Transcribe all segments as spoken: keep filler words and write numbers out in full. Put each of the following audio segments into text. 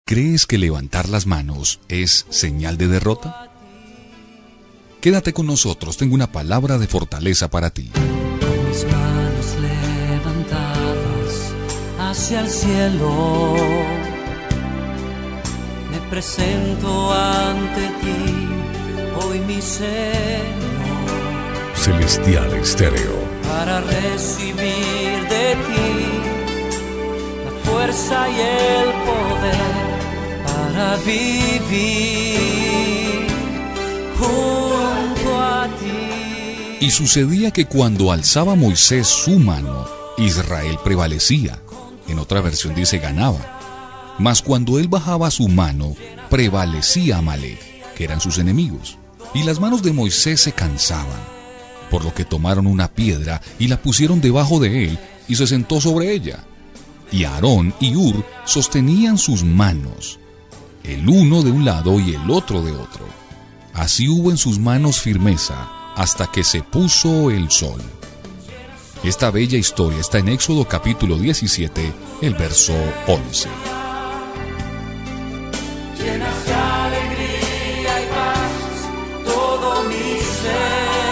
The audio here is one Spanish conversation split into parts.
¿Crees que levantar las manos es señal de derrota? Quédate con nosotros, tengo una palabra de fortaleza para ti. Con mis manos levantadas hacia el cielo, me presento ante ti, hoy mi Señor. Celestial Estéreo. Para recibir de ti la fuerza y el poder para vivir junto a ti. Y sucedía que cuando alzaba Moisés su mano, Israel prevalecía. En otra versión dice ganaba. Mas cuando él bajaba su mano, prevalecía Amalek, que eran sus enemigos. Y las manos de Moisés se cansaban, por lo que tomaron una piedra y la pusieron debajo de él y se sentó sobre ella. Y Aarón y Hur sostenían sus manos, el uno de un lado y el otro de otro. Así hubo en sus manos firmeza hasta que se puso el sol. Esta bella historia está en Éxodo capítulo diecisiete, el verso once. Llenas de alegría y paz todo mi ser,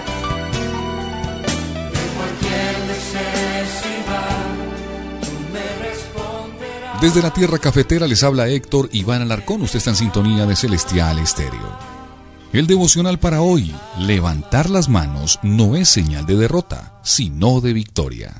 de cualquier necesidad tú me responderás. Desde la tierra cafetera les habla Héctor Iván Alarcón. Usted está en sintonía de Celestial Estéreo. El devocional para hoy: levantar las manos no es señal de derrota, sino de victoria.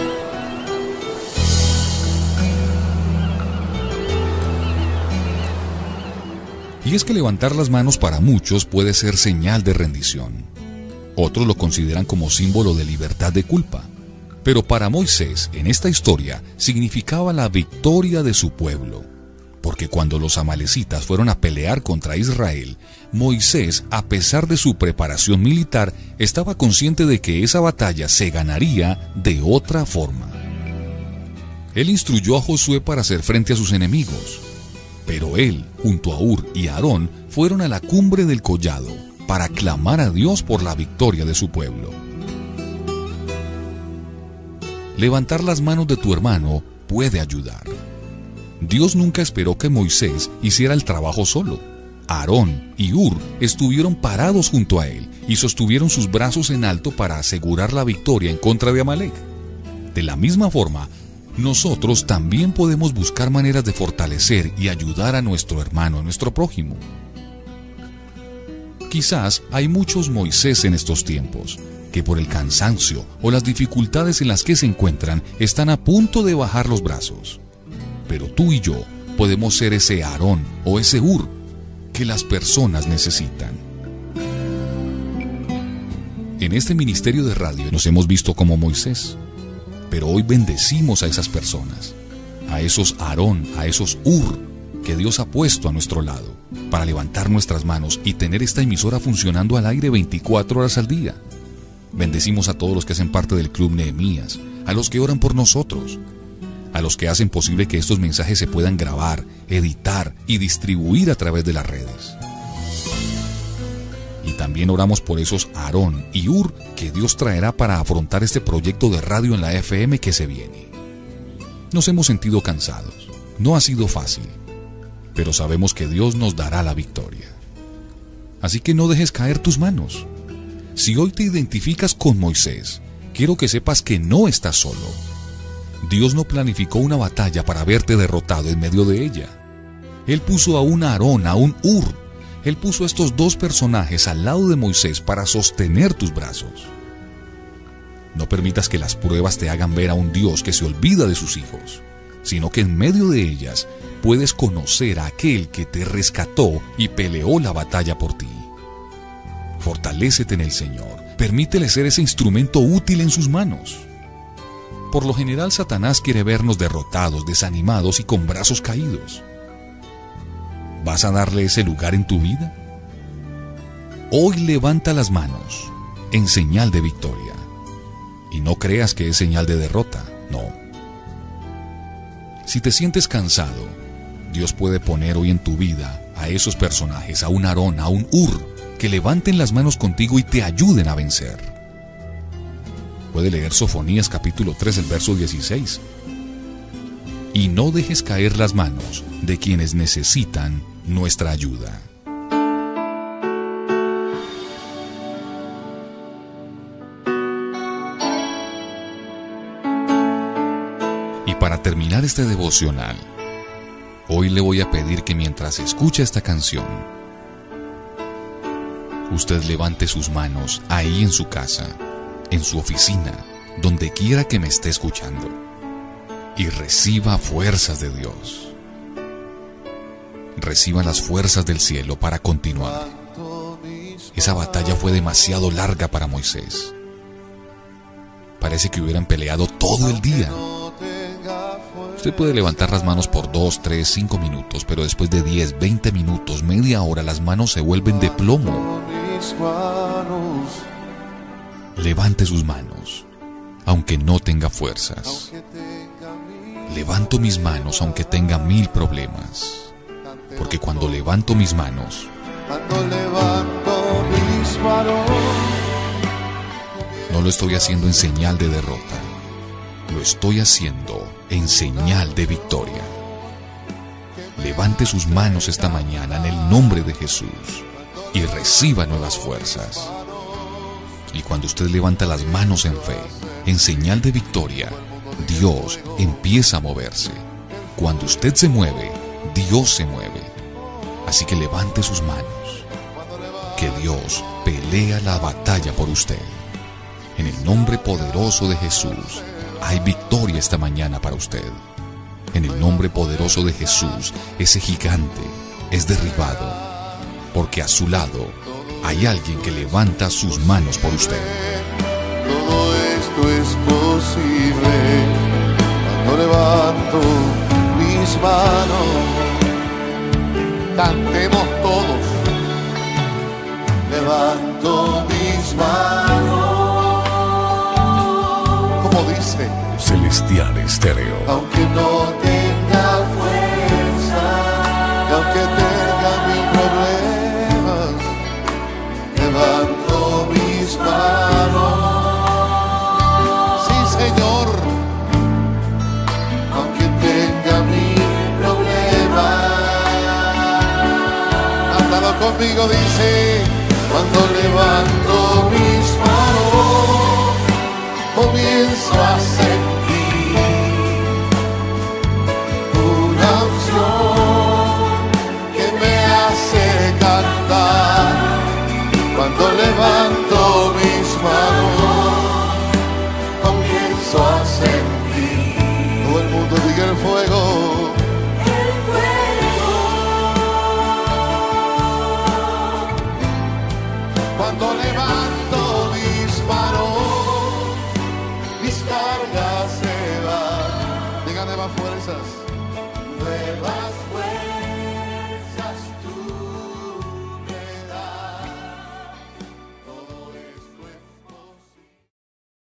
Y es que levantar las manos para muchos puede ser señal de rendición. Otros lo consideran como símbolo de libertad de culpa. Pero para Moisés, en esta historia, significaba la victoria de su pueblo. Porque cuando los amalecitas fueron a pelear contra Israel, Moisés, a pesar de su preparación militar, estaba consciente de que esa batalla se ganaría de otra forma. Él instruyó a Josué para hacer frente a sus enemigos. Pero él, junto a Hur y Aarón, fueron a la cumbre del collado para clamar a Dios por la victoria de su pueblo. Levantar las manos de tu hermano puede ayudar. Dios nunca esperó que Moisés hiciera el trabajo solo. Aarón y Hur estuvieron parados junto a él y sostuvieron sus brazos en alto para asegurar la victoria en contra de Amalek. De la misma forma, nosotros también podemos buscar maneras de fortalecer y ayudar a nuestro hermano, a nuestro prójimo. Quizás hay muchos Moisés en estos tiempos, que por el cansancio o las dificultades en las que se encuentran están a punto de bajar los brazos. Pero tú y yo podemos ser ese Aarón o ese Hur que las personas necesitan. En este ministerio de radio nos hemos visto como Moisés, pero hoy bendecimos a esas personas, a esos Aarón, a esos Hur que Dios ha puesto a nuestro lado para levantar nuestras manos y tener esta emisora funcionando al aire veinticuatro horas al día. Bendecimos a todos los que hacen parte del Club Nehemías, a los que oran por nosotros, a los que hacen posible que estos mensajes se puedan grabar, editar y distribuir a través de las redes. Y también oramos por esos Aarón y Hur que Dios traerá para afrontar este proyecto de radio en la F M que se viene. Nos hemos sentido cansados, no ha sido fácil, pero sabemos que Dios nos dará la victoria. Así que no dejes caer tus manos. Si hoy te identificas con Moisés, quiero que sepas que no estás solo. Dios no planificó una batalla para verte derrotado en medio de ella. Él puso a un Aarón, a un Hur. Él puso a estos dos personajes al lado de Moisés para sostener tus brazos. No permitas que las pruebas te hagan ver a un Dios que se olvida de sus hijos, sino que en medio de ellas puedes conocer a aquel que te rescató y peleó la batalla por ti. Fortalécete en el Señor. Permítele ser ese instrumento útil en sus manos. Por lo general, Satanás quiere vernos derrotados, desanimados y con brazos caídos. ¿Vas a darle ese lugar en tu vida? Hoy levanta las manos en señal de victoria. Y no creas que es señal de derrota, no. Si te sientes cansado, Dios puede poner hoy en tu vida a esos personajes, a un Aarón, a un Hur, que levanten las manos contigo y te ayuden a vencer. Puede leer Sofonías capítulo tres, el verso dieciséis. y no dejes caer las manos de quienes necesitan nuestra ayuda. Y para terminar este devocional, hoy le voy a pedir que mientras escucha esta canción, usted levante sus manos ahí en su casa, en su oficina, donde quiera que me esté escuchando, y reciba fuerzas de Dios. Reciba las fuerzas del cielo para continuar. Esa batalla fue demasiado larga para Moisés. Parece que hubieran peleado todo el día. Usted puede levantar las manos por dos, tres, cinco minutos, pero después de diez, veinte minutos, media hora, las manos se vuelven de plomo. Levante sus manos, aunque no tenga fuerzas. Levanto mis manos, aunque tenga mil problemas. Porque cuando levanto mis manos, no lo estoy haciendo en señal de derrota. Lo estoy haciendo en señal de victoria. Levante sus manos esta mañana en el nombre de Jesús y reciba nuevas fuerzas. Y cuando usted levanta las manos en fe, en señal de victoria, Dios empieza a moverse. Cuando usted se mueve, Dios se mueve. Así que levante sus manos. Que Dios pelea la batalla por usted. En el nombre poderoso de Jesús, hay victoria esta mañana para usted. En el nombre poderoso de Jesús, ese gigante es derribado, porque a su lado hay alguien que levanta sus manos por usted. Todo esto es posible cuando levanto mis manos. Cantemos todos. Levanto mis manos. Como dice Celestial Estéreo. Aunque no tenga fuerza, y aunque tenga mil problemas, levanto mis manos. Sí, Señor, aunque tenga mil problemas. Cántalo conmigo, dice, cuando levanto mis manos, comienzo a sentir una unción que me hace cantar. Cuando levanto mis manos, comienzo a sentir. Todo el mundo diga el fuego. El fuego. Cuando levanto mis manos, mis cargas se van. Diga nuevas fuerzas. Nuevas